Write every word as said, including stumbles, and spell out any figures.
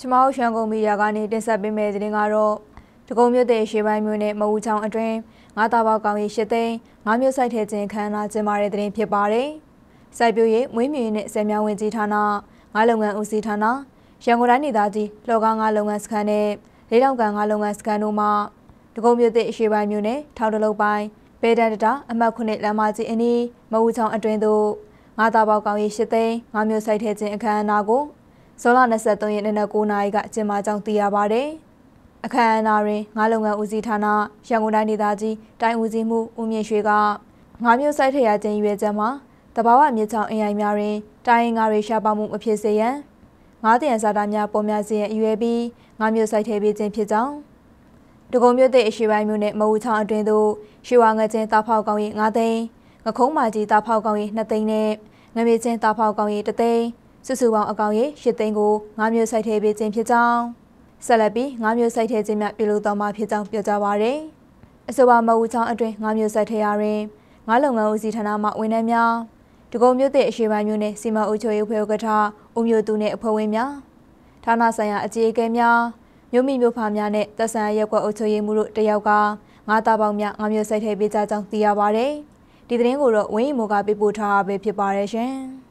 မောက်ရှန်ကုန်မီယာကနေတင်ဆက်ပေးမယ့်သတင်းကတော့တကုံမြို့တဲ့ရှေးပိုင်းမြို့နယ်မအူချောင်းအတွင်းငါးသားပေါကောင်ရေးရှစ်သိန်းငါးမျိုးစိုက်ထဲခြင်းခမ်းနားကျင်းပတဲ့သတင်းဖြစ်ပါတယ်။စိုက်ပျိုးရေးမွေးမြူရေးနဲ့ဆယ်မြောင်းဝင်ကြီးဌာနငါးလုပ်ငန်းဦးစီးဌာနရန်ကုန်တိုင်းဒေသကြီးလှော်ကားငါးလုပ်ငန်းစခန်းနဲ့လေးတောင်ကန်ငါးလုပ်ငန်းစခန်းတို့မှတကုံမြို့တဲ့ရှေးပိုင်းမြို့နယ်ထောင်တလုံးပိုင်းပေတန်တတာအမှတ်ခုနှစ်လမ်းမကြီးအနီးမအူချောင်းအတွင်းသို့ငါးသားပေါကောင်ရေးရှစ်သိန်းငါးမျိုးစိုက်ထဲခြင်းအခမ်းအနားကိုဇွန်လ၂၃ရက်နေ့နက်၉နာရီကကျင်းပကြောင်းသိရပါတယ်။အခမ်းအနားတွင်ငါးလုပ်ငန်းဦးစီးဌာနရန်ကုန်တိုင်းဒေသကြီးတိုင်းဦးစီးမှုဦးမြင့်ရွှေကငါးမျိုးစိုက်ထရခြင်းရွေးချက်မှာတဘာဝမြေချောင်းအင်အိုင်များတွင်တိုင်းငါးတွေရှားပါမှုမဖြစ်စေရန်ငါးတရံစာသားများပေါ်များစေရန်ရွေးပြီးငါးမျိုးစိုက်ထပေးခြင်းဖြစ်ကြောင်းတကုံမြို့တဲ့အရှိပိုင်းမြို့နယ်မအူချောင်းအတွင်းသို့ရွှေဝါငချင်းတာဖောက်ကောင်ရေးငါးသိန်းငခုံးမာကြီးတာဖောက်ကောင်ရေးနှစ်သိန်းနဲ့ငမြေချင်းတာဖောက်ကောင်ရေးတစ်သိန်းစုစုပေါင်းအကောင်ရေးရှစ်သိန်းကိုငါးမျိုးစိုက်ထဲပေးခြင်းဖြစ်ကြောင်းဆက်လက်ပြီးငါးမျိုးစိုက်ထဲခြင်းများပြုလုပ်တော်မှာဖြစ်ကြောင်းပြောကြားပါရယ်အဆိုပါမအူချောင်းအတွင်းငါးမျိုးစိုက်ထဲရာတွင်ငါးလုပ်ငန်းဦးစီးဌာနမှဝန်ထမ်းများတကုံမြို့တဲ့အရှိပိုင်းမြို့နယ်စီမံအုပ်ချုပ်ရေးဖွဲ့ဥက္ကဋ္ဌဦးမျိုးသူနှင့်အဖွဲ့ဝင်များဌာနဆိုင်ရာအကြီးအကဲများမြို့မိမြို့ဖများနဲ့သက်ဆိုင်ရာရပ်ကွက်အုပ်ချုပ်ရေးမှူးတို့တယောက်ကငါးသားပေါင်းများငါးမျိုးစိုက်ထဲပေးကြကြောင်းသိရပါရယ်ဒီသတင်းကိုတော့ဝင်းရီမိုးကပေးပို့ထားတာပဲဖြစ်ပါရယ်ရှင်